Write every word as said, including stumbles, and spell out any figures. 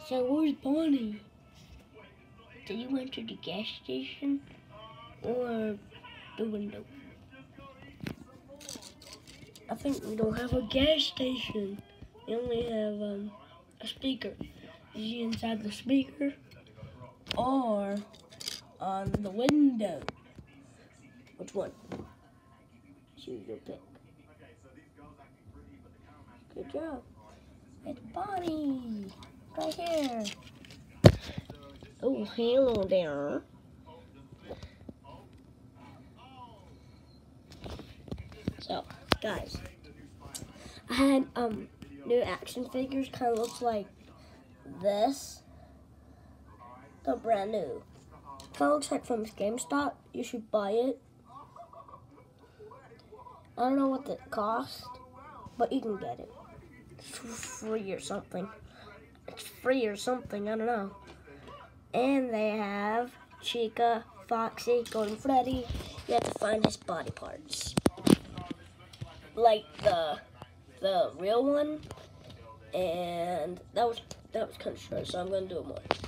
So where's Bonnie? Did you enter the gas station or the window? I think we don't have a gas station. We only have um, a speaker. Is she inside the speaker or on the window? Which one? Choose your pick. Good job. It's Bonnie. Right here. Oh, hello there. So, guys, I had um new action figures. Kind of looks like this. They're brand new. Kind of looks like from GameStop. You should buy it. I don't know what it cost, but you can get it. It's free or something. It's free or something. I don't know. And they have Chica, Foxy, Golden Freddy. You have to find his body parts, like the the real one. And that was that was kind of short, so I'm gonna do it more.